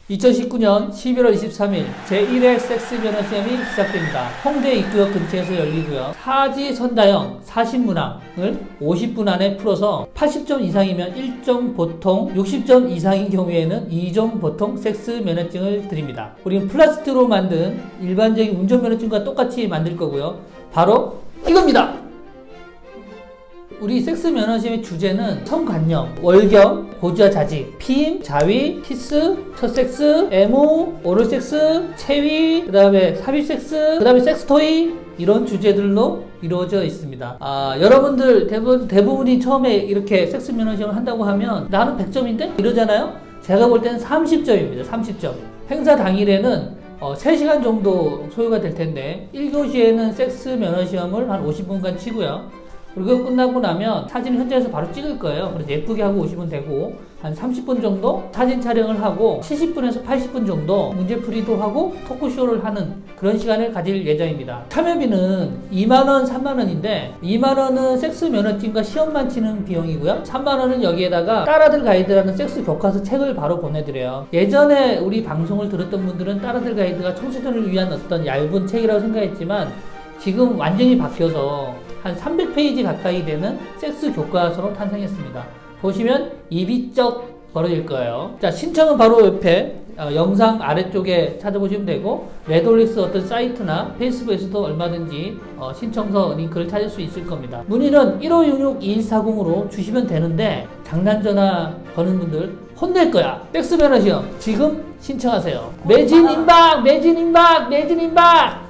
2019년 11월 23일 제1회 섹스 면허 시험이 시작됩니다. 홍대 입구역 근처에서 열리고요. 사지 선다형 40문항을 50분 안에 풀어서 80점 이상이면 1점 보통, 60점 이상인 경우에는 2점 보통 섹스 면허증을 드립니다. 우리는 플라스틱으로 만든 일반적인 운전면허증과 똑같이 만들 거고요. 바로 이겁니다. 우리 섹스 면허시험의 주제는 성관념, 월경, 고지와 자직, 피임, 자위, 키스, 첫 섹스, 애무, 오럴 섹스, 체위, 그 다음에 삽입 섹스, 그 다음에 섹스토이, 이런 주제들로 이루어져 있습니다. 여러분들 대부분이 처음에 이렇게 섹스 면허시험을 한다고 하면 나는 100점인데? 이러잖아요? 제가 볼 때는 30점입니다. 30점. 행사 당일에는 3시간 정도 소요가 될 텐데 1교시에는 섹스 면허시험을 한 50분간 치고요. 그리고 끝나고 나면 사진을 현장에서 바로 찍을 거예요. 그래서 예쁘게 하고 오시면 되고 한 30분 정도 사진 촬영을 하고 70분에서 80분 정도 문제풀이도 하고 토크쇼를 하는 그런 시간을 가질 예정입니다. 참여비는 2만원, 3만원인데 2만원은 섹스 면허증과 시험만 치는 비용이고요. 3만원은 여기에다가 딸아들 가이드라는 섹스 교과서 책을 바로 보내드려요. 예전에 우리 방송을 들었던 분들은 딸아들 가이드가 청소년을 위한 어떤 얇은 책이라고 생각했지만 지금 완전히 바뀌어서 한 300페이지 가까이 되는 섹스 교과서로 탄생했습니다. 보시면 입이 쩍 벌어질 거예요. 자, 신청은 바로 옆에 영상 아래쪽에 찾아보시면 되고 레돌릭스 어떤 사이트나 페이스북에서도 얼마든지 신청서 링크를 찾을 수 있을 겁니다. 문의는 1566-2140으로 주시면 되는데 장난전화 거는 분들 혼낼 거야. 섹스 면허 시험 지금 신청하세요. 매진 임박! 매진 임박! 매진 임박!